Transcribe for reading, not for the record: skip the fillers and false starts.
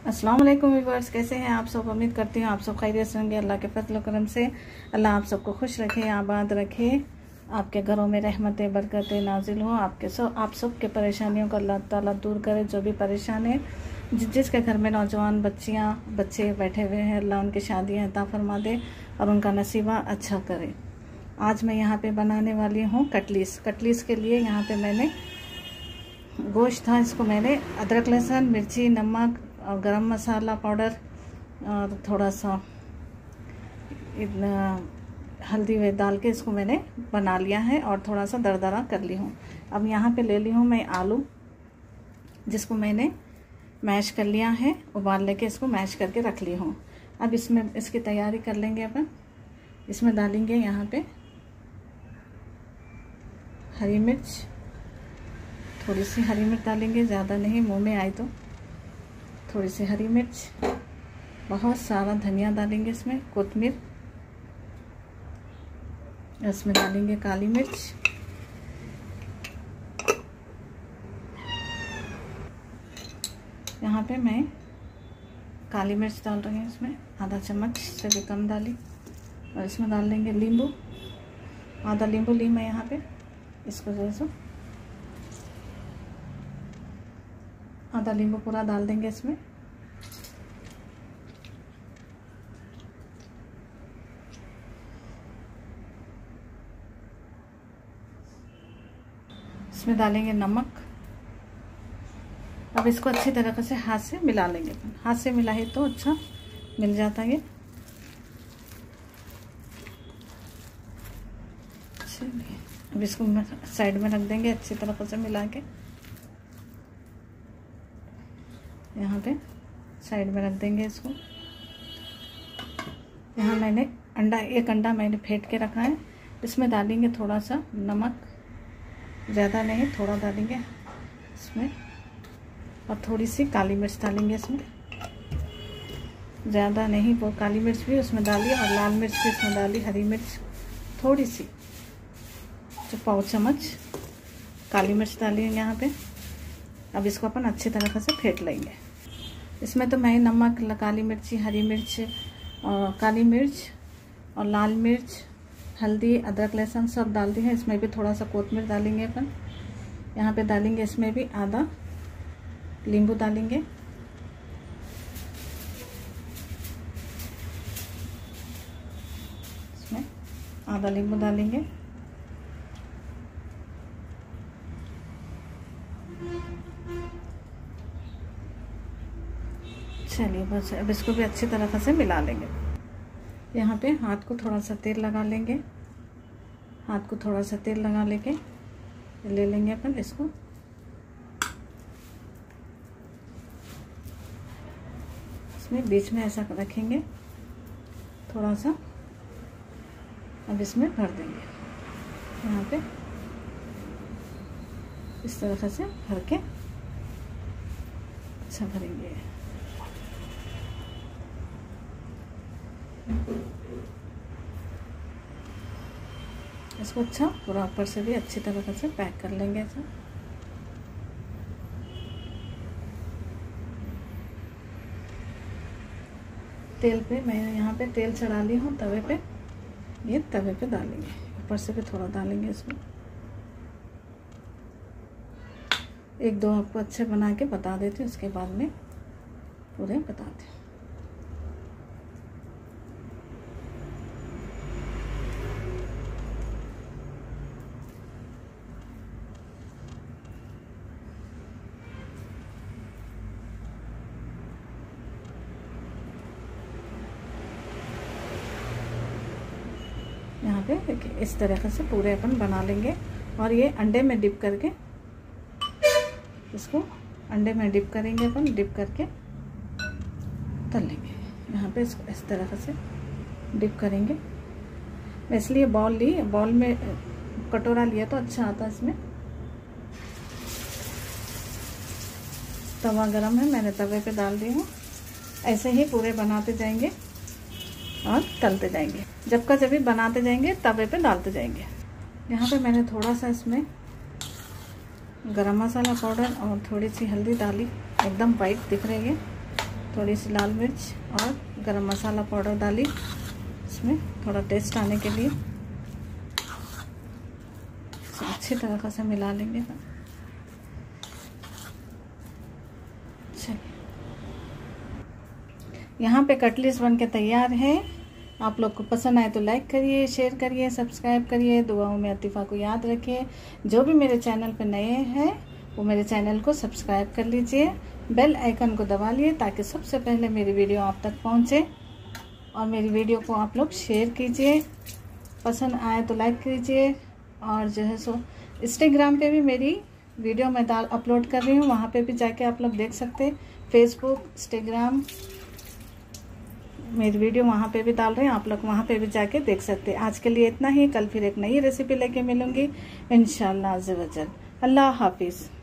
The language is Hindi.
अस्सलाम वालेकुम व्यूअर्स, कैसे हैं आप सब। उम्मीद करती हूँ आप सब खैरियत से होंगे। अल्लाह के फजल करम से अल्लाह आप सबको खुश रखे, आबाद रखे, आपके घरों में रहमतें बरकतें नाजिल हो। आप सब के परेशानियों को अल्लाह ताला दूर करे। जो भी परेशान है, जिसके घर में नौजवान बच्चे बैठे हुए हैं, अल्लाह उनकी शादियाँ अता फरमा दे और उनका नसीबा अच्छा करे। आज मैं यहाँ पे बनाने वाली हूँ कटलीस के लिए यहाँ पे मैंने गोश्त था, इसको मैंने अदरक लहसुन मिर्ची नमक और गरम मसाला पाउडर और थोड़ा सा हल्दी वे डाल के इसको मैंने बना लिया है और थोड़ा सा दरदरा कर ली हूँ। अब यहाँ पे ले ली हूँ मैं आलू, जिसको मैंने मैश कर लिया है, उबाल लेके इसको मैश करके रख ली हूँ। अब इसमें इसकी तैयारी कर लेंगे अपन। इसमें डालेंगे यहाँ पे हरी मिर्च, थोड़ी सी हरी मिर्च डालेंगे, ज़्यादा नहीं, मुंह में आए तो थोड़ी सी हरी मिर्च, बहुत सारा धनिया डालेंगे इसमें, कोतमीर, इसमें डालेंगे काली मिर्च, यहाँ पे मैं काली मिर्च डाल रही हूँ, इसमें आधा चम्मच से भी कम डाली। और इसमें डाल लेंगे नींबू, आधा नींबू ली मैं यहाँ पे, इसको जैसे आधा नींबू पूरा डाल देंगे इसमें। इसमें डालेंगे नमक। अब इसको अच्छी तरह से हाथ से मिला लेंगे। हाथ से मिलाए तो अच्छा मिल जाता है ये। अब इसको साइड में रख देंगे अच्छी तरह से मिला के। यहाँ पे साइड में रख देंगे इसको। यहाँ मैंने एक अंडा मैंने फेंट के रखा है, इसमें डालेंगे थोड़ा सा नमक, ज़्यादा नहीं, थोड़ा डालेंगे इसमें, और थोड़ी सी काली मिर्च डालेंगे इसमें, ज़्यादा नहीं, वो काली मिर्च भी उसमें डाली और लाल मिर्च भी इसमें डाली, हरी मिर्च थोड़ी सी, तो पाव चम्मच काली मिर्च डाली है यहाँ पे। अब इसको अपन अच्छी तरह से फेंट लेंगे। इसमें तो मैं नमक, काली मिर्ची, हरी मिर्च, काली मिर्च और लाल मिर्च, हल्दी, अदरक लहसुन सब डाल दी है। इसमें भी थोड़ा सा कोतमीर डालेंगे अपन। यहाँ पे डालेंगे इसमें भी आधा नींबू डालेंगे। इसमें आधा नींबू डालेंगे। चलिए बस, अब इसको भी अच्छी तरह से मिला लेंगे। यहाँ पे हाथ को थोड़ा सा तेल लगा लेंगे, हाथ को थोड़ा सा तेल लगा लेके ले लेंगे अपन इसको। इसमें बीच में ऐसा रखेंगे थोड़ा सा। अब इसमें भर देंगे, यहाँ पे इस तरह से भर के अच्छा भरेंगे। इसको अच्छा पूरा ऊपर से भी अच्छी तरह से पैक कर लेंगे ऐसा। तेल पे मैं यहाँ पे तेल चढ़ा ली हूँ तवे पे, ये तवे पे डालेंगे, ऊपर से भी थोड़ा डालेंगे इसमें। एक दो आपको अच्छे बना के बता देती हूँ, उसके बाद में पूरे बताती हूँ। यहाँ पे देखिए इस तरह से पूरे अपन बना लेंगे और ये अंडे में डिप करके, इसको अंडे में डिप करेंगे अपन, डिप करके तल लेंगे। यहाँ पे इसको इस तरह से डिप करेंगे। मैं इसलिए बॉल में कटोरा लिया तो अच्छा आता है इसमें। तवा गरम है, मैंने तवे पे डाल दी हूँ। ऐसे ही पूरे बनाते जाएंगे और तलते जाएंगे। जब भी बनाते जाएंगे तवे पे डालते जाएंगे। यहाँ पे मैंने थोड़ा सा इसमें गरम मसाला पाउडर और थोड़ी सी हल्दी डाली, एकदम वाइट दिख रही है थोड़ी सी लाल मिर्च और गरम मसाला पाउडर डाली इसमें थोड़ा टेस्ट आने के लिए। अच्छी तरह से मिला लेंगे। चलिए, यहाँ पे कटलेट्स बन के तैयार है। आप लोग को पसंद आए तो लाइक करिए, शेयर करिए, सब्सक्राइब करिए, दुआओं में अतीफ़ा को याद रखिए। जो भी मेरे चैनल पे नए हैं वो मेरे चैनल को सब्सक्राइब कर लीजिए, बेल आइकन को दबा लिए ताकि सबसे पहले मेरी वीडियो आप तक पहुंचे। और मेरी वीडियो को आप लोग शेयर कीजिए, पसंद आए तो लाइक कीजिए। और जो है सो इंस्टाग्राम पे भी मेरी वीडियो मैं अपलोड कर रही हूँ, वहाँ पे भी जाके आप लोग देख सकते हैं। फेसबुक, इंस्टाग्राम, मेरी वीडियो वहाँ पे भी डाल रहे हैं, आप लोग वहाँ पे भी जाके देख सकते हैं। आज के लिए इतना ही, कल फिर एक नई रेसिपी लेके मिलूंगी इंशाअल्लाह अज़्ज़ व जल। अल्लाह हाफिज़।